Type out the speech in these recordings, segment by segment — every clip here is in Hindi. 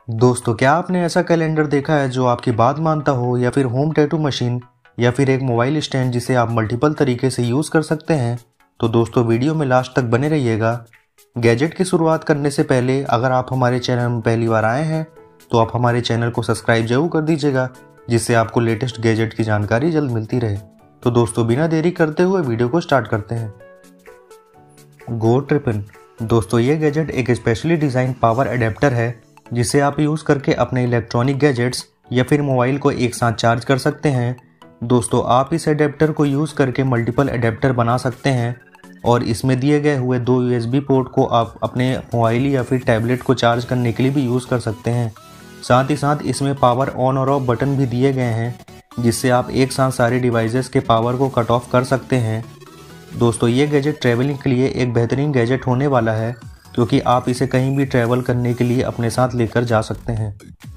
दोस्तों, क्या आपने ऐसा कैलेंडर देखा है जो आपकी बात मानता हो, या फिर होम टैटू मशीन, या फिर एक मोबाइल स्टैंड जिसे आप मल्टीपल तरीके से यूज़ कर सकते हैं? तो दोस्तों, वीडियो में लास्ट तक बने रहिएगा। गैजेट की शुरुआत करने से पहले अगर आप हमारे चैनल में पहली बार आए हैं तो आप हमारे चैनल को सब्सक्राइब जरूर कर दीजिएगा, जिससे आपको लेटेस्ट गैजेट की जानकारी जल्द मिलती रहे। तो दोस्तों, बिना देरी करते हुए वीडियो को स्टार्ट करते हैं। Go trippin. दोस्तों, ये गैजेट एक स्पेशली डिज़ाइन पावर एडेप्टर है जिसे आप यूज़ करके अपने इलेक्ट्रॉनिक गैजेट्स या फिर मोबाइल को एक साथ चार्ज कर सकते हैं। दोस्तों, आप इस एडेप्टर को यूज़ करके मल्टीपल एडेप्टर बना सकते हैं और इसमें दिए गए हुए 2 USB पोर्ट को आप अपने मोबाइल या फिर टैबलेट को चार्ज करने के लिए भी यूज़ कर सकते हैं। साथ ही साथ इसमें पावर ऑन और ऑफ बटन भी दिए गए हैं, जिससे आप एक साथ सारे डिवाइसेस के पावर को कट ऑफ कर सकते हैं। दोस्तों, ये गैजेट ट्रैवलिंग के लिए एक बेहतरीन गैजेट होने वाला है, क्योंकि आप इसे कहीं भी ट्रैवल करने के लिए अपने साथ लेकर जा सकते हैं।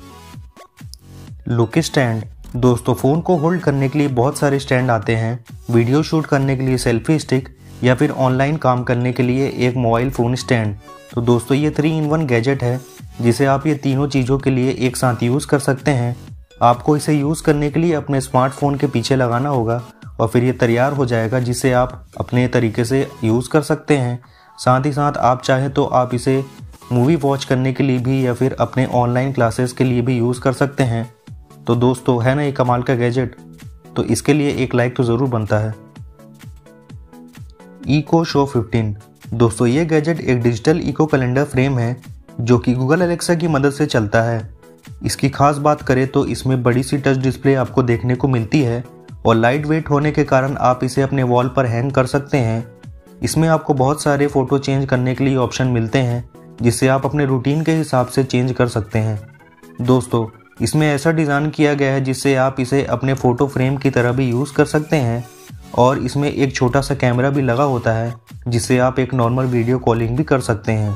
Look stand. दोस्तों, फ़ोन को होल्ड करने के लिए बहुत सारे स्टैंड आते हैं। वीडियो शूट करने के लिए सेल्फी स्टिक, या फिर ऑनलाइन काम करने के लिए एक मोबाइल फ़ोन स्टैंड। तो दोस्तों, ये 3-in-1 गैजेट है जिसे आप ये तीनों चीज़ों के लिए एक साथ यूज़ कर सकते हैं। आपको इसे यूज़ करने के लिए अपने स्मार्टफोन के पीछे लगाना होगा और फिर ये तैयार हो जाएगा, जिसे आप अपने तरीके से यूज़ कर सकते हैं। साथ ही साथ आप चाहें तो आप इसे मूवी वॉच करने के लिए भी या फिर अपने ऑनलाइन क्लासेस के लिए भी यूज़ कर सकते हैं। तो दोस्तों, है ना ये कमाल का गैजेट? तो इसके लिए एक लाइक तो ज़रूर बनता है। Echo Show 15। दोस्तों, ये गैजेट एक डिजिटल इको कैलेंडर फ्रेम है जो कि गूगल एलेक्सा की मदद से चलता है। इसकी खास बात करें तो इसमें बड़ी सी टच डिस्प्ले आपको देखने को मिलती है और लाइट वेट होने के कारण आप इसे अपने वॉल पर हैंग कर सकते हैं। इसमें आपको बहुत सारे फ़ोटो चेंज करने के लिए ऑप्शन मिलते हैं, जिससे आप अपने रूटीन के हिसाब से चेंज कर सकते हैं। दोस्तों, इसमें ऐसा डिज़ाइन किया गया है जिससे आप इसे अपने फ़ोटो फ्रेम की तरह भी यूज़ कर सकते हैं और इसमें एक छोटा सा कैमरा भी लगा होता है, जिससे आप एक नॉर्मल वीडियो कॉलिंग भी कर सकते हैं।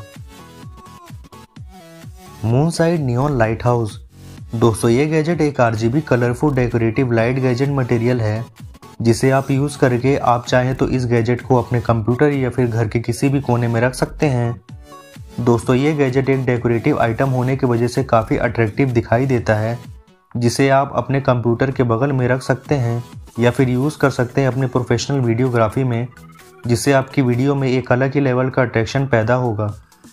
Moonside neon light house. दोस्तों, ये गैजेट एक RGB colourful decorative light gadget material है, जिसे आप यूज़ करके आप चाहें तो इस गैजेट को अपने कंप्यूटर या फिर घर के किसी भी कोने में रख सकते हैं। दोस्तों, ये गैजेट एक डेकोरेटिव आइटम होने की वजह से काफ़ी अट्रैक्टिव दिखाई देता है, जिसे आप अपने कंप्यूटर के बगल में रख सकते हैं या फिर यूज़ कर सकते हैं अपने प्रोफेशनल वीडियोग्राफी में, जिससे आपकी वीडियो में एक अलग ही लेवल का अट्रैक्शन पैदा होगा।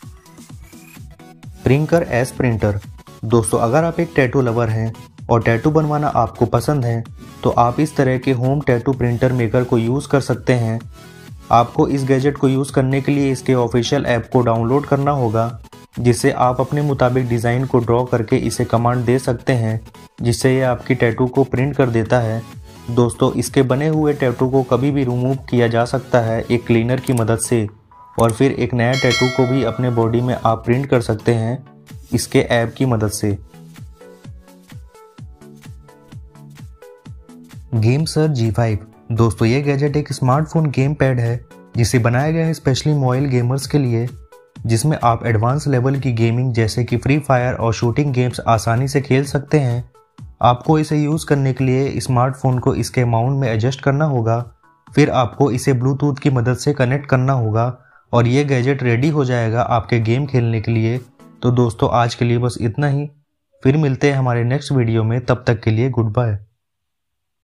Prinker S printer. दोस्तों, अगर आप एक टैटू लवर हैं और टैटू बनवाना आपको पसंद है तो आप इस तरह के होम टैटू प्रिंटर मेकर को यूज़ कर सकते हैं। आपको इस गैजेट को यूज़ करने के लिए इसके ऑफिशियल ऐप को डाउनलोड करना होगा, जिससे आप अपने मुताबिक डिज़ाइन को ड्रॉ करके इसे कमांड दे सकते हैं, जिससे यह आपकी टैटू को प्रिंट कर देता है। दोस्तों, इसके बने हुए टैटू को कभी भी रिमूव किया जा सकता है एक क्लीनर की मदद से, और फिर एक नया टैटू को भी अपने बॉडी में आप प्रिंट कर सकते हैं इसके ऐप की मदद से। गेमसर G5। दोस्तों, ये गैजेट एक स्मार्टफोन गेम पैड है जिसे बनाया गया है स्पेशली मोबाइल गेमर्स के लिए, जिसमें आप एडवांस लेवल की गेमिंग जैसे कि फ्री फायर और शूटिंग गेम्स आसानी से खेल सकते हैं। आपको इसे यूज़ करने के लिए स्मार्टफोन को इसके माउंट में एडजस्ट करना होगा, फिर आपको इसे ब्लूटूथ की मदद से कनेक्ट करना होगा और ये गैजेट रेडी हो जाएगा आपके गेम खेलने के लिए। तो दोस्तों, आज के लिए बस इतना ही। फिर मिलते हैं हमारे नेक्स्ट वीडियो में, तब तक के लिए गुड बाय।